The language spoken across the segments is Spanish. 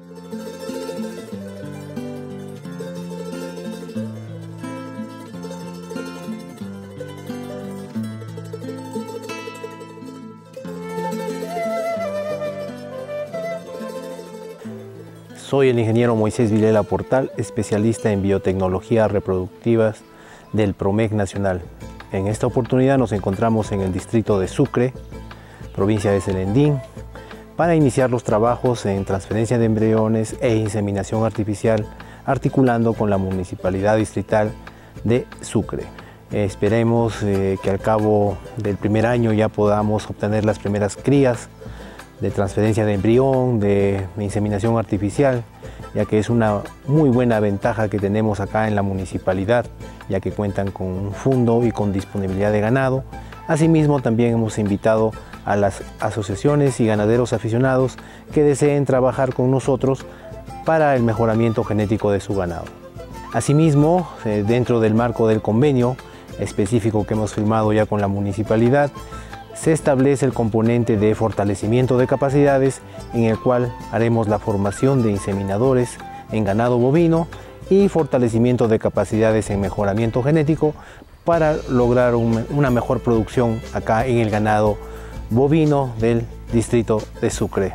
Soy el ingeniero Moisés Vilela Portal, especialista en biotecnologías reproductivas del PROMEC Nacional. En esta oportunidad nos encontramos en el distrito de Sucre, provincia de Selendín, para iniciar los trabajos en transferencia de embriones e inseminación artificial, articulando con la Municipalidad Distrital de Sucre. Esperemos que al cabo del primer año ya podamos obtener las primeras crías de transferencia de embrión, de inseminación artificial, ya que es una muy buena ventaja que tenemos acá en la municipalidad, ya que cuentan con un fondo y con disponibilidad de ganado. Asimismo, también hemos invitado a las asociaciones y ganaderos aficionados que deseen trabajar con nosotros para el mejoramiento genético de su ganado. Asimismo, dentro del marco del convenio específico que hemos firmado ya con la municipalidad, se establece el componente de fortalecimiento de capacidades, en el cual haremos la formación de inseminadores en ganado bovino y fortalecimiento de capacidades en mejoramiento genético para lograr una mejor producción acá en el ganado bovino del distrito de Sucre.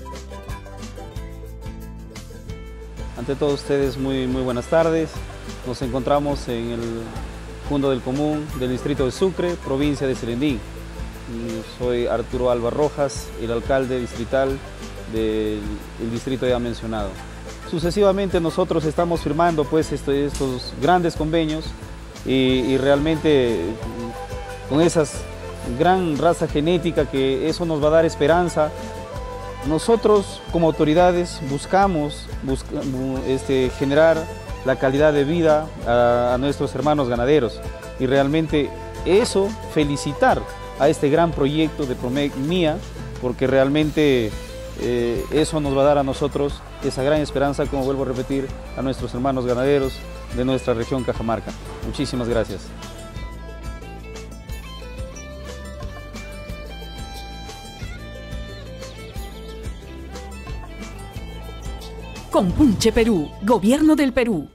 Ante todos ustedes, muy buenas tardes. Nos encontramos en el Fondo del Común del distrito de Sucre, provincia de Selendín. Soy Arturo Alba Rojas, el alcalde distrital del distrito ya mencionado. Sucesivamente nosotros estamos firmando pues estos grandes convenios y realmente con esa gran raza genética que eso nos va a dar esperanza. Nosotros como autoridades buscamos generar la calidad de vida a nuestros hermanos ganaderos y realmente eso, felicitar a este gran proyecto de PROMEC MIA, porque realmente eso nos va a dar a nosotros esa gran esperanza, como vuelvo a repetir, a nuestros hermanos ganaderos de nuestra región Cajamarca. Muchísimas gracias. Compunche Perú, Gobierno del Perú.